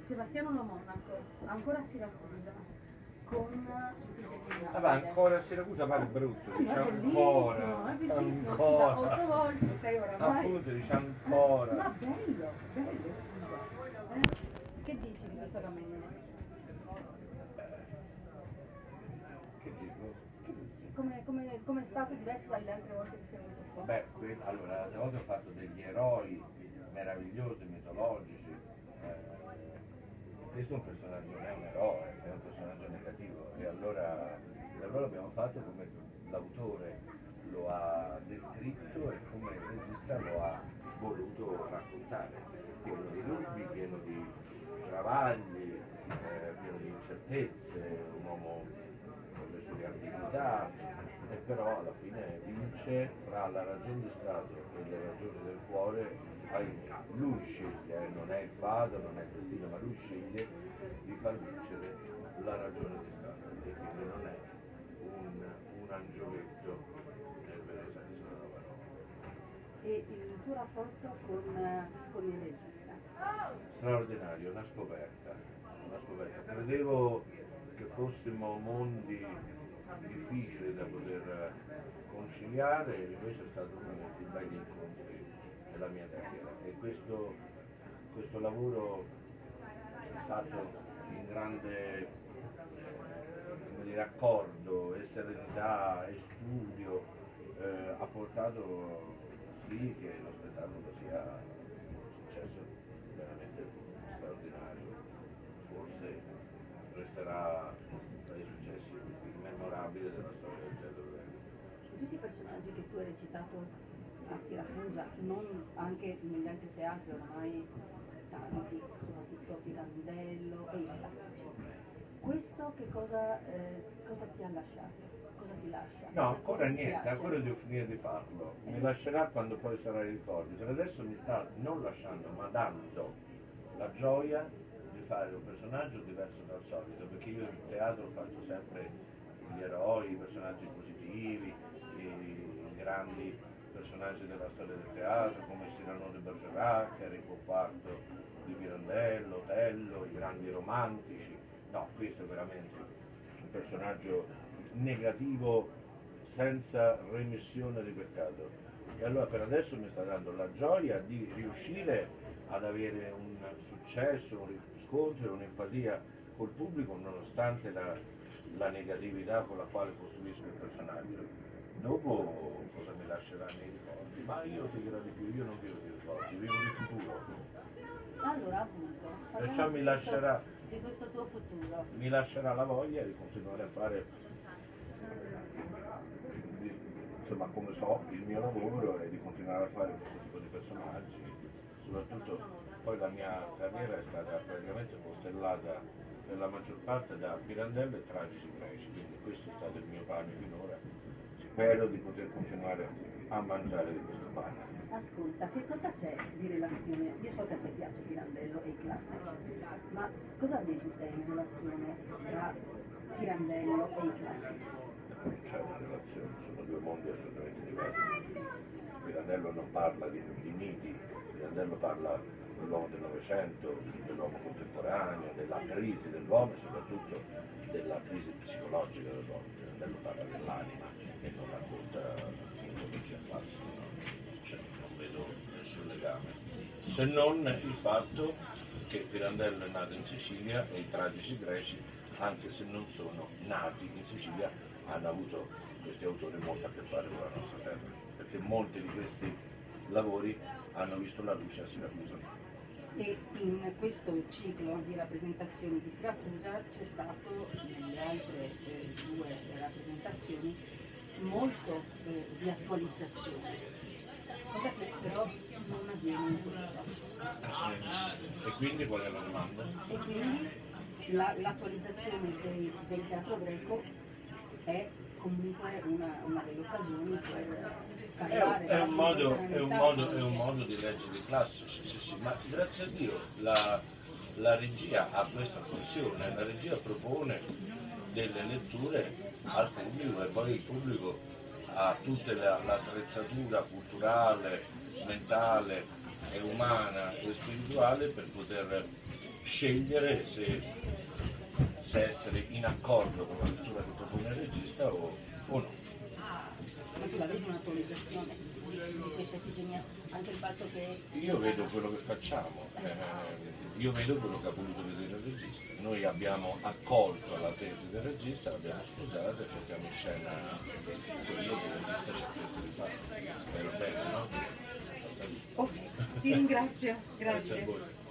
Sebastiano Lo Monaco, ancora a Siracusa, con Vabbè, ancora a Siracusa pare brutto, dice ancora, è bellissimo, ancora. scusa, 8 volte sei oramai. Appunto, dice ancora. Ma bello, scusa. Che dici di questo cammino? Che dico? Che dici? Come è stato diverso dalle altre volte che sei venuto qua? Beh, allora, l'altra volta ho fatto degli eroi meravigliosi, mitologici. Questo è un personaggio, non è un eroe, è un personaggio negativo. E allora abbiamo fatto come l'autore lo ha descritto e come il regista lo ha voluto raccontare. Pieno di dubbi, pieno di travagli, pieno di incertezze, un uomo con le sue ambiguità, e però alla fine vince fra la ragione di Stato e le ragioni del cuore. Lui sceglie, non è il padre, non è il destino, ma lui sceglie di far vincere la ragione di Stato, e quindi non è un angioletto nel vero senso della parola. E il tuo rapporto con il regista? Straordinario, una scoperta. Credevo che fossimo mondi difficili da poter conciliare, e invece è stato uno dei più belli incontri della mia carriera, e questo lavoro fatto in grande, come dire, accordo e serenità e studio ha portato sì che lo spettacolo sia un successo veramente straordinario. Forse resterà tra i successi più memorabili della storia del teatro greco. Tutti i personaggi che tu hai recitato a Siracusa, non anche negli altri teatri ormai tanti, soprattutto Pirandello e i classici. Questo che cosa ti ha lasciato? Cosa ti lascia? No, ancora ti niente, piace? ancora devo finire di farlo. Mi lascerà quando poi sarà il ricordo. Per adesso mi sta non lasciando, ma dando la gioia di fare un personaggio diverso dal solito, perché io in teatro ho fatto sempre gli eroi, i personaggi positivi, i grandi personaggi della storia del teatro, come Cyrano de Bergerac, Enrico IV di Pirandello, Otello, i grandi romantici. No, questo è veramente un personaggio negativo senza remissione di peccato. E allora per adesso mi sta dando la gioia di riuscire ad avere un successo, un riscontro, un'empatia col pubblico nonostante la negatività con la quale costruisco il personaggio. Dopo cosa mi lascerà nei ricordi? Ma io ti dirò di più, io non vivo di ricordi, vivo di futuro. Allora appunto, Perciò mi lascerà, di questo tuo futuro. mi lascerà la voglia di continuare a fare, insomma, come so, il mio lavoro, e di continuare a fare questo tipo di personaggi. Soprattutto poi la mia carriera è stata praticamente costellata per la maggior parte da Pirandello e Tragici Greci, quindi questo è stato il mio pane finora. Spero di poter continuare a mangiare di questo pane. Ascolta, che cosa c'è di relazione? Io so che a te piace Pirandello e i classici, ma cosa vedi te in relazione tra Pirandello e i classici? Non c'è una relazione, sono due mondi assolutamente diversi. Pirandello non parla di miti, Pirandello parla dell'uomo del Novecento, dell'uomo contemporaneo, della crisi dell'uomo e soprattutto della crisi psicologica dell'uomo. Pirandello parla dell'anima e non racconta mitologia classica, no? Cioè, non vedo nessun legame, se non il fatto che Pirandello è nato in Sicilia e i Tragici Greci, anche se non sono nati in Sicilia, hanno avuto questi autori molto a che fare con la nostra terra, perché molti di questi lavori hanno visto la luce a Siracusa. E in questo ciclo di rappresentazioni di Siracusa c'è stato, nelle altre due rappresentazioni, molto di attualizzazione, cosa che però non avviene in questa. E quindi qual è la domanda? E quindi l'attualizzazione del teatro greco è comunque una delle occasioni per parlare È un modo, della di leggere i classici, sì, sì, ma grazie a Dio la regia ha questa funzione, la regia propone delle letture al pubblico, e poi il pubblico ha tutta l'attrezzatura culturale, mentale e umana e spirituale per poter scegliere se essere in accordo con la lettura che propone il regista o no. Ma tu la vedi un'attualizzazione di questa Efigenia? Anche il fatto che... Io vedo quello che facciamo, io vedo quello che ha voluto vedere il regista. Noi abbiamo accolto la tesi del regista, l'abbiamo sposata e portiamo in scena quello che il regista ci ha chiesto di fare. Spero bene, no? Ok, ti ringrazio, Grazie a grazie. voi.